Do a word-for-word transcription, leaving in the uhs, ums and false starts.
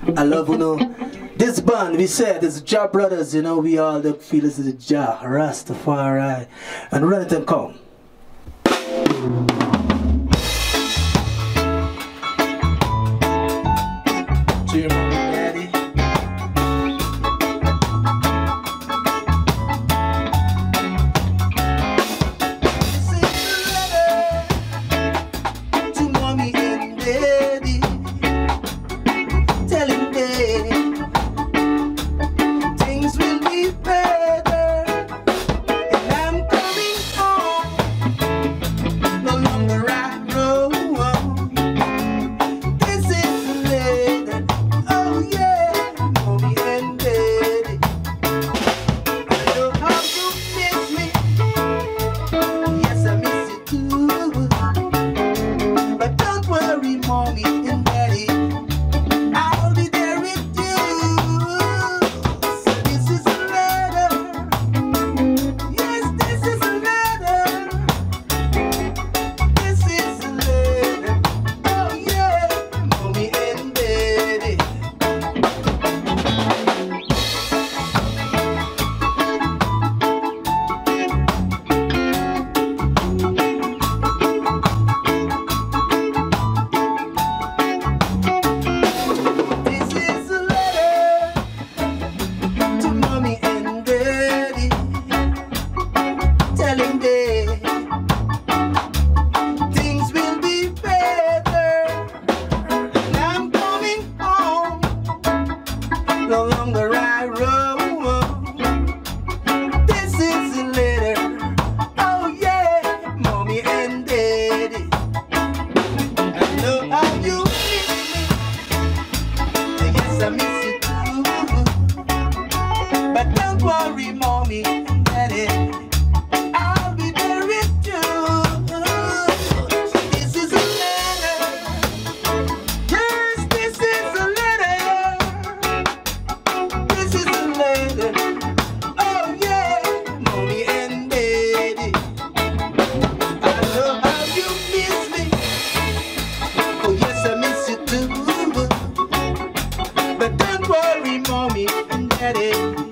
I love, you know, this band, we said, it's Jah Brothers, you know, we all the feel this is a Jah, Rastafari, and run it and come. Cheer, mommy, daddy. No longer I roam. This is a letter. Oh yeah, mommy and daddy. I know how you miss me. Yes, I miss you too. But don't worry, mommy and daddy. I'll be there with you. This is a letter. Yes, this is a letter. This is a letter. Oh yeah, mommy and daddy. I know how you miss me. Oh yes, I miss you too. But don't worry, mommy and daddy.